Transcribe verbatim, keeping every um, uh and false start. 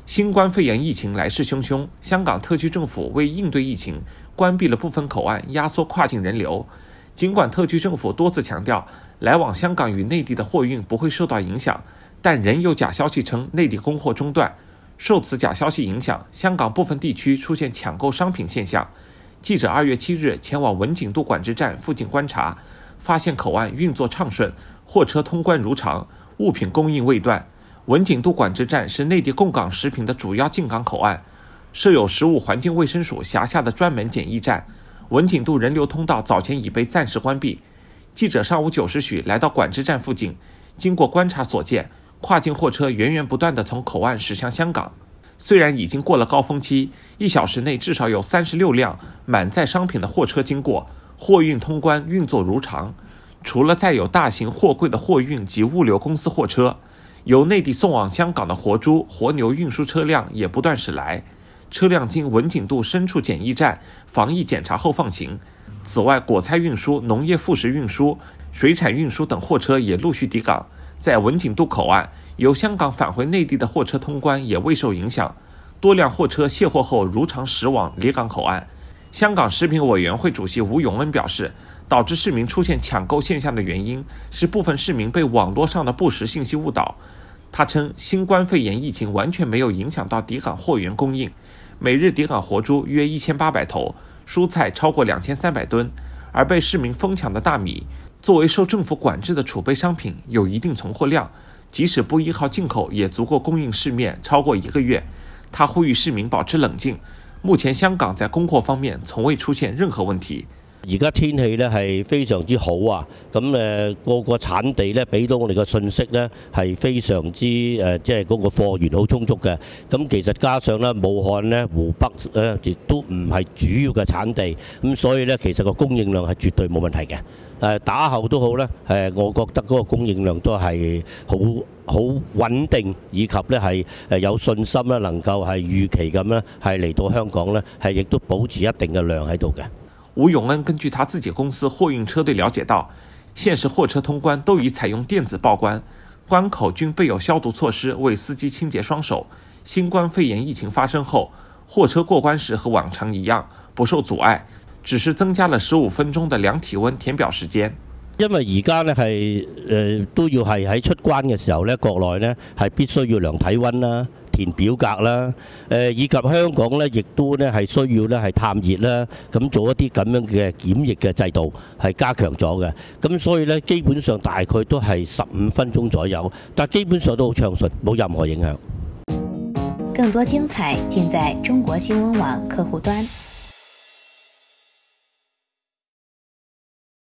新冠肺炎疫情来势汹汹，香港特区政府为应对疫情，关闭了部分口岸，压缩跨境人流。尽管特区政府多次强调，来往香港与内地的货运不会受到影响，但仍有假消息称内地供货中断。受此假消息影响，香港部分地区出现抢购商品现象。记者二月七日前往文锦渡管制站附近观察，发现口岸运作畅顺，货车通关如常，物品供应未断。文锦渡管制站是内地供港食品的主要进港口岸，设有食物环境卫生署辖下的专门检疫站。文锦渡人流通道早前已被暂时关闭。记者上午九时许来到管制站附近，经过观察所见，跨境货车源源不断地从口岸驶向香港。虽然已经过了高峰期，一小时内至少有三十六辆满载商品的货车经过，货运通关运作如常。除了载有大型货柜的货运及物流公司货车，由内地送往香港的活猪、活牛运输车辆也不断驶来，车辆经文锦渡深处检疫站防疫检查后放行。此外，果菜运输、农业副食运输、水产运输等货车也陆续抵港。在文锦渡口岸，由香港返回内地的货车通关也未受影响，多辆货车卸货后如常驶往离港口岸。香港食品委员会主席吴永恩表示，导致市民出现抢购现象的原因是部分市民被网络上的不实信息误导。他称，新冠肺炎疫情完全没有影响到抵港货源供应，每日抵港活猪约一千八百头，蔬菜超过两千三百吨，而被市民疯抢的大米，作为受政府管制的储备商品，有一定存货量，即使不依靠进口，也足够供应市面超过一个月。他呼吁市民保持冷静，目前香港在供貨方面從未出現任何問題。 而家天氣咧係非常之好啊！咁誒個個產地咧俾到我哋嘅信息咧係非常之誒，即係嗰個貨源好充足嘅。咁其實加上咧武漢咧湖北咧亦都唔係主要嘅產地，咁所以咧其實個供應量係絕對冇問題嘅。誒打後都好咧，誒我覺得嗰個供應量都係好好穩定，以及咧係誒有信心咧能夠係預期咁咧係嚟到香港咧係亦都保持一定嘅量喺度嘅。 吴永恩根据他自己公司货运车队了解到，现时货车通关都已采用电子报关，关口均备有消毒措施为司机清洁双手。新冠肺炎疫情发生后，货车过关时和往常一样不受阻碍，只是增加了十五分鐘的量體温填表時間。 因為而家咧係誒都要係喺出關嘅時候咧，國內咧係必須要量體温啦、填表格啦，誒以及香港咧亦都咧係需要咧係探熱啦，咁做一啲咁樣嘅檢疫嘅制度係加強咗嘅。咁所以咧基本上大概都係十五分鐘左右，但基本上都好暢順，冇任何影響。 更多精彩盡在中國新聞網客戶端。